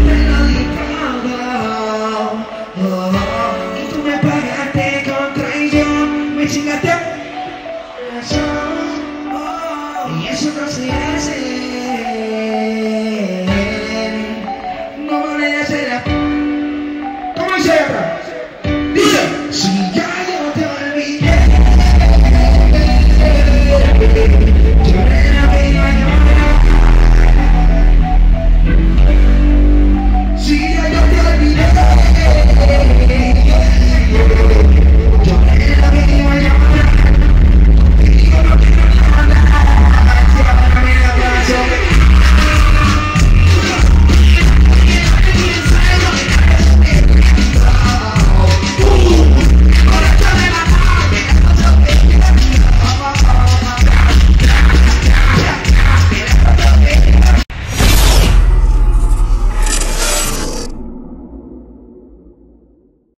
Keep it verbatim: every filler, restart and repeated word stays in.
te lo di todo, oh, oh, y tú me pagaste con traición, me chingaste oh, y eso no se hace, no vale hacer la... ¿Cómo dice otra?